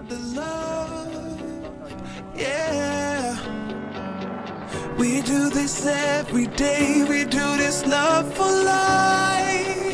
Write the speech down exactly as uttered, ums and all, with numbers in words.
the love, yeah. We do this every day, we do this love for life.